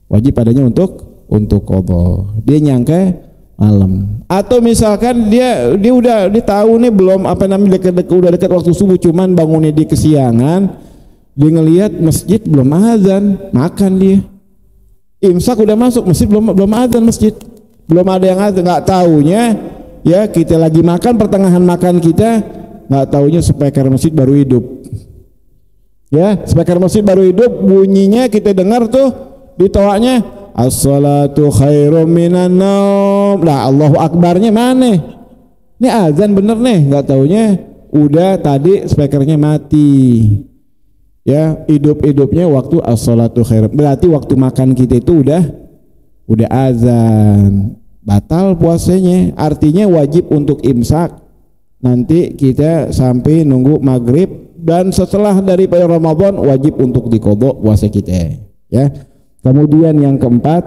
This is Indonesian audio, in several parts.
wajib padanya untuk qadha. Dia nyangka malam. Atau misalkan dia tahu nih belum udah dekat waktu subuh, cuman bangunnya di kesiangan, dia ngelihat masjid belum azan, makan dia. Imsak udah masuk masjid belum azan masjid. Belum ada yang azan, enggak taunya ya kita lagi makan, pertengahan makan kita enggak taunya speaker masjid baru hidup. Ya, speaker masjid baru hidup, bunyinya kita dengar tuh di toanya as-salatu khairum minan naum. Lah Allahu akbarnya mana? Ini azan bener nih, enggak taunya udah tadi speakernya mati. Ya, hidup-hidupnya waktu as-salatu khairum. Berarti waktu makan kita itu udah azan. Batal puasanya. Artinya wajib untuk imsak. Nanti kita sampai nunggu maghrib, dan setelah daripada Ramadan wajib untuk diqadha puasa kita. Ya. Kemudian yang keempat,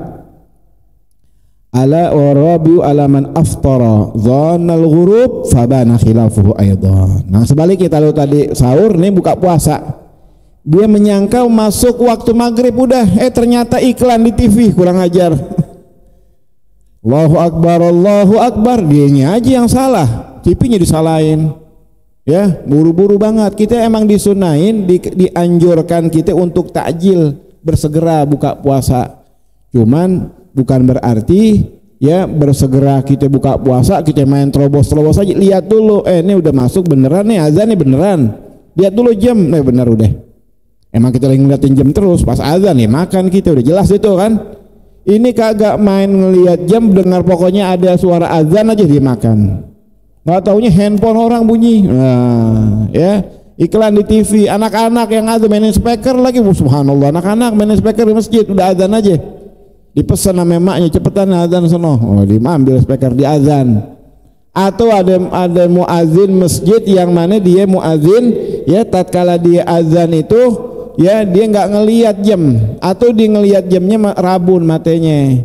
ala warabiu ala man aftara dhannal ghurub fabana khilafuhu aidan. Nah, sebaliknya kalau tadi sahur nih buka puasa, dia menyangka masuk waktu maghrib udah, ternyata iklan di TV, kurang ajar. Allahu akbar, dianya aja yang salah, TV-nya disalahin. Ya, buru-buru banget. Kita emang disunahin, dianjurkan kita untuk takjil, bersegera buka puasa. Cuman bukan berarti ya bersegera kita buka puasa kita main terobos-terobos aja. Lihat dulu, ini udah masuk beneran nih, azan nih beneran. Lihat dulu jam, bener udah. Emang kita lagi ngeliatin jam terus, pas azan nih makan kita udah jelas itu kan. Ini kagak main ngeliat jam, dengar pokoknya ada suara azan aja dia makan. Nggak taunya handphone orang bunyi. Nah, ya iklan di TV, anak-anak yang ada mainin speaker lagi. Subhanallah, anak-anak mainin speaker di masjid udah azan aja. Dipesan sama emaknya, cepetan azan sono. Oh, diambil speaker di azan. Atau ada muazin masjid yang mana dia muazin ya tatkala dia azan itu ya dia nggak ngelihat jam, atau dia ngelihat jamnya rabun matanya.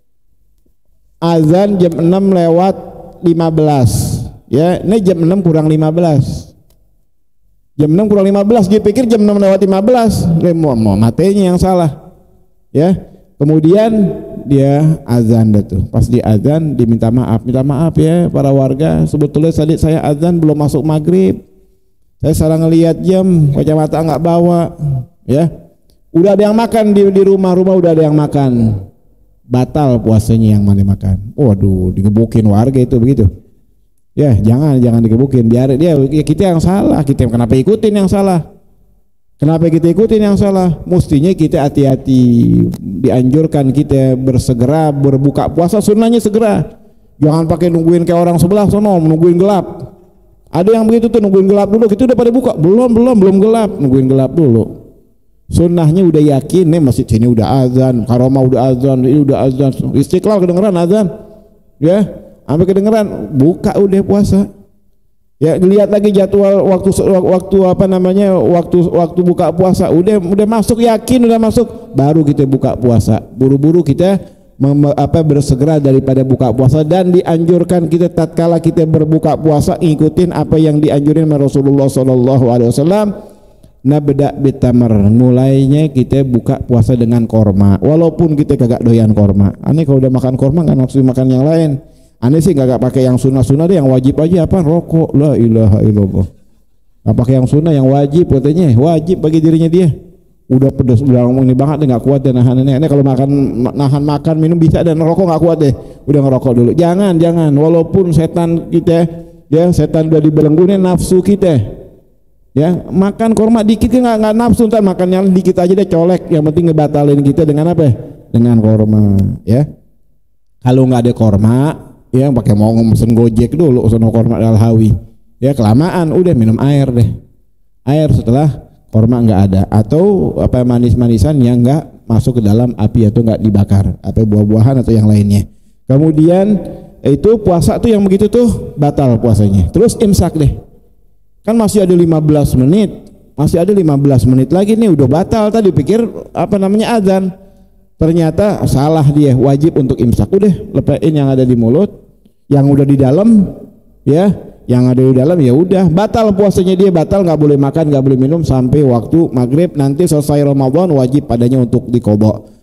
Azan jam 6:15. Ya, ini jam 6 kurang 15. Jam 6 kurang 15, dia pikir jam 6:15. Matanya yang salah. Ya. Kemudian dia azan dah tuh. Pas dia azan diminta maaf. Minta maaf ya para warga, sebetulnya tadi saya azan belum masuk maghrib. Saya salah ngelihat jam, kacamata nggak bawa. Ya. Udah ada yang makan di rumah udah ada yang makan. Batal puasanya yang mana makan. Waduh, digebukin warga itu begitu. Ya, jangan digebukin, biar dia ya kita yang salah. Kita kenapa ikutin yang salah? Kenapa kita ikutin yang salah? Mestinya kita hati-hati. Dianjurkan kita bersegera berbuka puasa, sunnahnya segera. Jangan pakai nungguin kayak orang sebelah sono, nungguin gelap. Ada yang begitu tuh, nungguin gelap dulu. Kita udah pada buka, belum gelap, nungguin gelap dulu. Sunnahnya udah yakin nih masjid sini udah azan, Karomah udah azan, ini udah azan, Istiqlal kedengeran azan. Ya, sampai kedengeran buka udah puasa. Ya, lihat lagi jadwal waktu waktu buka puasa udah masuk, yakin udah masuk, baru kita buka puasa. Buru-buru kita bersegera daripada buka puasa, dan dianjurkan kita tatkala kita berbuka puasa ikutin apa yang dianjurin oleh Rasulullah sallallahu alaihi wasallam. Nabda bitamar, mulainya kita buka puasa dengan korma, walaupun kita kagak doyan korma. Aneh kalau udah makan korma nggak nafsu makan yang lain. Aneh sih nggak pakai yang sunnah deh, yang wajib aja apa rokok. La ilaha illallah. Nggak pakai yang sunnah, yang wajib katanya, wajib bagi dirinya dia. Udah pedas, udah ini banget deh, nggak kuat deh nahan ini. Kalau nahan makan minum bisa, dan rokok nggak kuat deh. Udah ngerokok dulu. Jangan. Walaupun setan kita, ya setan udah dibelenggunya nafsu kita. Ya, makan korma dikit nggak nafsu, ntar makan yang dikit aja deh colek. Yang penting ngebatalin kita dengan apa? Dengan korma. Ya. Kalau nggak ada korma, ya pakai mau mesen Gojek dulu sono korma Al-Hawi. Ya kelamaan, udah minum air deh. Air setelah korma nggak ada, atau apa manis-manisan yang nggak masuk ke dalam api atau nggak dibakar, apa buah-buahan atau yang lainnya. Kemudian itu puasa tuh yang begitu tuh batal puasanya. Terus imsak deh. Kan masih ada 15 menit. Masih ada 15 menit lagi nih, udah batal tadi, pikir azan. Ternyata salah dia, wajib untuk imsak. Udah lepain yang ada di mulut, yang udah di dalam, ya, yang ada di dalam ya udah batal puasanya dia, batal, nggak boleh makan, nggak boleh minum sampai waktu maghrib. Nanti selesai Ramadan wajib padanya untuk diqadha.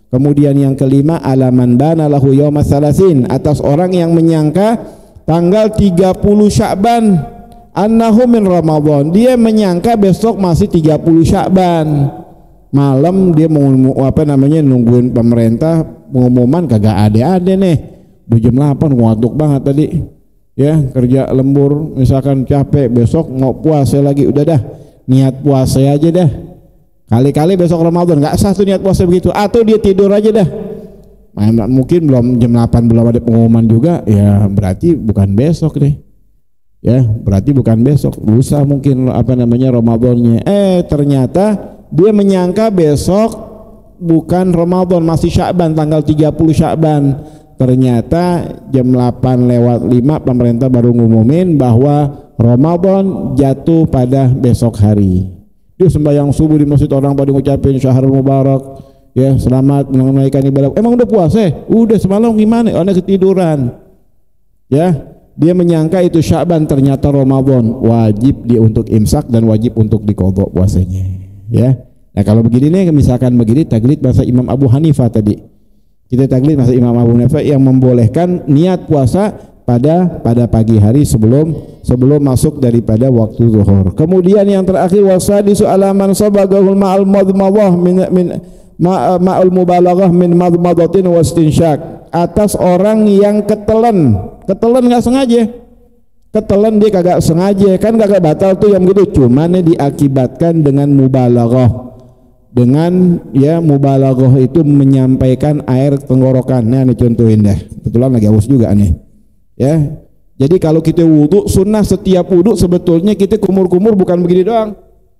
Kemudian yang kelima, alaman bana lahu yaumas salasin, atas orang yang menyangka tanggal 30 Sya'ban annahu min Ramadan, dia menyangka besok masih 30 Sya'ban. Malam dia mau nungguin pemerintah pengumuman, kagak ada nih. Di jam 8 ngantuk banget tadi. Ya, kerja lembur, misalkan capek, besok mau puasa lagi, udah dah niat puasa aja dah. Kali-kali besok Ramadan nggak sah tuh niat puasa begitu, atau dia tidur aja dah. Mungkin belum jam 8 belum ada pengumuman juga, ya berarti bukan besok deh. Ya, berarti bukan besok, lusa mungkin Ramadannya. Ternyata dia menyangka besok bukan Ramadan, masih Sya'ban, tanggal 30 Sya'ban. Ternyata jam 8:05 pemerintah baru ngumumin bahwa Ramadan jatuh pada besok hari. Dia sembahyang subuh di masjid, orang pada ngucapin syahrul mubarak, ya selamat menunaikan ibadah. Emang udah puasa? Udah semalam gimana? Orang ketiduran. Ya, dia menyangka itu Sya'ban, ternyata Ramadan. Wajib dia untuk imsak dan wajib untuk diqadha puasanya. Ya. Nah, kalau begini nih, misalkan begini, taklid bahasa Imam Abu Hanifah tadi. Kita taklid masa Imam Abu Hanifah yang membolehkan niat puasa pada pagi hari sebelum masuk daripada waktu zuhur. Kemudian yang terakhir, wasadisu alaman sabagahul ma'al madmadah ma'al mubalaghah min madmadatin wastinsyak, atas orang yang ketelan nggak sengaja. Ketelan dia kagak sengaja, kan kagak batal tuh yang gitu, cuman diakibatkan dengan mubalaghah. Dengan ya mubalaghah itu menyampaikan air tenggorokan. Nah, ini contohin dah. Kebetulan lagi haus juga nih. Ya. Jadi kalau kita wudu, sunnah setiap wudu sebetulnya kita kumur-kumur bukan begini doang.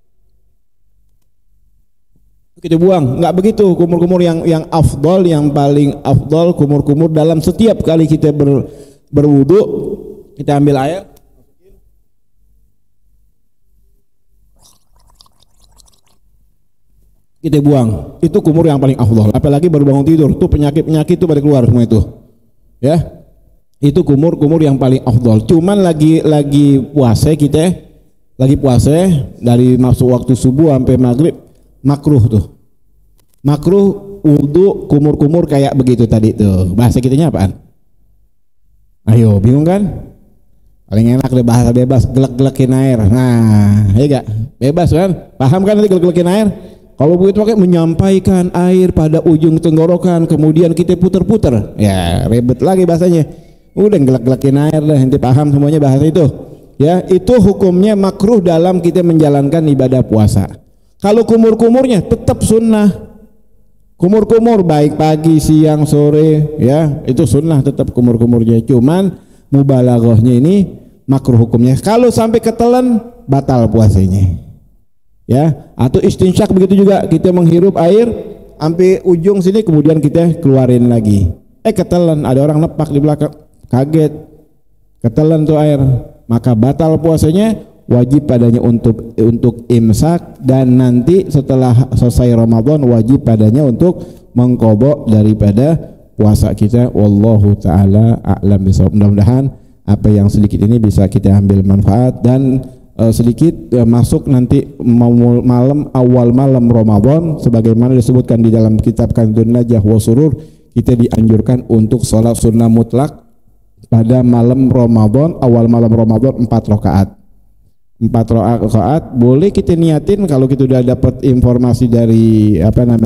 Kita buang, enggak begitu. Kumur-kumur yang afdal, yang paling afdal kumur-kumur dalam setiap kali kita berwudu, kita ambil air, kita buang. Itu kumur yang paling afdal. Apalagi baru bangun tidur, tuh penyakit-penyakit tuh pada keluar semua itu. Ya. Itu kumur yang paling afdal. Cuman lagi puasa kita, lagi puasa dari masuk waktu subuh sampai maghrib, makruh tuh. Makruh wudu kumur-kumur kayak begitu tadi tuh. Bahasa kitanya apaan? Ayo, bingung kan? Paling enak deh bahasa bebas, gelek-gelekin air. Nah, ya enggak? Bebas kan? Paham kan nanti gelek-gelekin air? Kalau begitu pakai menyampaikan air pada ujung tenggorokan, kemudian kita puter-puter. Ya, ribet lagi bahasanya. Udah gelek-gelekin air dah, nanti paham semuanya bahasa itu. Ya, itu hukumnya makruh dalam kita menjalankan ibadah puasa. Kalau kumur-kumurnya tetap sunnah. Kumur-kumur baik pagi, siang, sore, ya, itu sunnah tetap kumur-kumurnya. Cuman mubalaghahnya ini makruh hukumnya. Kalau sampai ketelan, batal puasanya. Ya, atau istinsyak begitu juga, kita menghirup air sampai ujung sini kemudian kita keluarin lagi. Ketelan, ada orang nepak di belakang, kaget, ketelan tuh air, maka batal puasanya, wajib padanya untuk imsak, dan nanti setelah selesai Ramadan wajib padanya untuk mengqadha daripada puasa kita. Wallahu taala a'lam bishawab. Mudah-mudahan apa yang sedikit ini bisa kita ambil manfaat, dan sedikit masuk nanti awal malam Ramadan sebagaimana disebutkan di dalam kitab Kanzun Najah wa Surur, kita dianjurkan untuk sholat sunnah mutlak pada malam Ramadan, awal malam Ramadan 4 rakaat. 4 rakaat boleh kita niatin kalau kita udah dapat informasi dari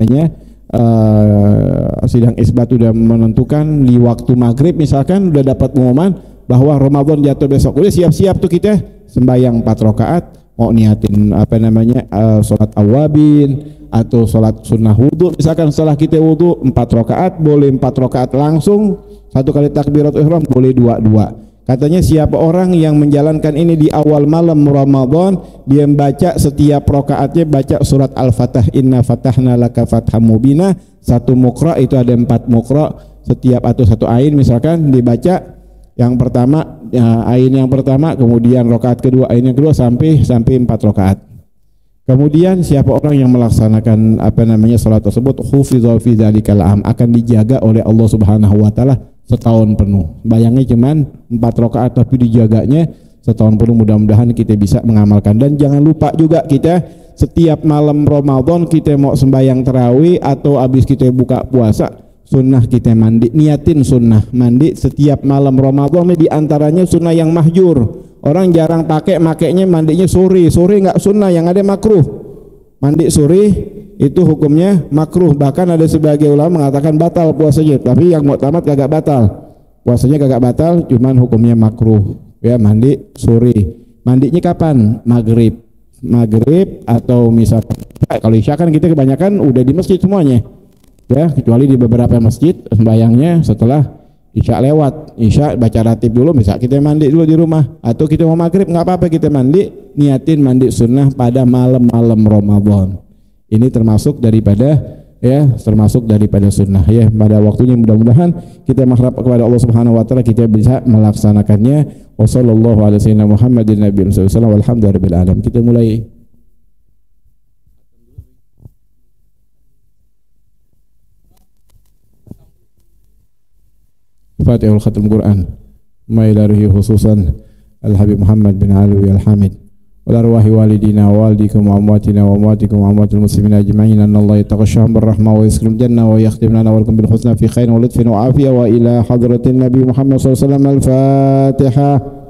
sidang isbat udah menentukan di waktu maghrib, misalkan udah dapat pengumuman bahwa Ramadan jatuh besok, udah siap-siap tuh kita sembahyang 4 rakaat, mau niatin sholat awabin atau sholat sunnah wudu, misalkan setelah kita wudu 4 rakaat, boleh 4 rakaat langsung, 1 kali takbiratul ihram, boleh 2. Katanya siapa orang yang menjalankan ini di awal malam Ramadan, dia membaca setiap rakaatnya baca surat Al-Fatah, inna fatahna laka fatham mubina, 1 muqra, itu ada 4 muqra setiap, atau 1 ain misalkan dibaca yang pertama, ain yang pertama, kemudian rakaat kedua, ain yang kedua, sampai 4 rakaat. Kemudian siapa orang yang melaksanakan salat tersebut, hufidha fi dzalikal am, akan dijaga oleh Allah Subhanahu wa taala setahun penuh. Bayangnya cuman 4 rakaat tapi dijaganya setahun penuh. Mudah-mudahan kita bisa mengamalkan, dan jangan lupa juga kita setiap malam Ramadan kita mau sembahyang tarawih atau habis kita buka puasa, sunnah kita mandi. Niatin sunnah mandi setiap malam Ramadan. Ini diantaranya sunnah yang mahjur. Orang jarang makainya mandinya sore. Sore nggak sunnah, yang ada makruh. Mandi sore itu hukumnya makruh. Bahkan ada sebagai ulama mengatakan batal puasanya. Tapi yang muktamad kagak batal. Puasanya kagak batal, cuman hukumnya makruh. Ya, mandi sore. Mandinya kapan? Maghrib atau misalkan kalau isya kan kita kebanyakan udah di masjid semuanya, ya, kecuali di beberapa masjid sembayangnya setelah isya lewat. Isya baca ratib dulu, misal kita mandi dulu di rumah, atau kita mau maghrib nggak apa-apa kita mandi, niatin mandi sunnah pada malam-malam Ramadan. Ini termasuk daripada sunnah, ya. Pada waktunya mudah-mudahan kita mengharap kepada Allah Subhanahu wa taala kita bisa melaksanakannya. Wassallallahu ala sayyidina Muhammadin nabiyyi sallallahu alaihi wasallam walhamdulillahirabbil alamin. Kita mulai. Fatihul Khatam Quran. Mailarihi khususan Al-Habib Muhammad bin Alwi Al-Hamid. والأرواح والدينا ووالديكم وأمواتنا وأمواتكم وأموات المسلمين أجمعين أن الله يتغشاهم بالرحمة ويسكن الجنة ويختم لنا ولكم بالحسنى في خير ولطف وعافية وإلى حضرة النبي محمد صلى الله عليه وسلم الفاتحة.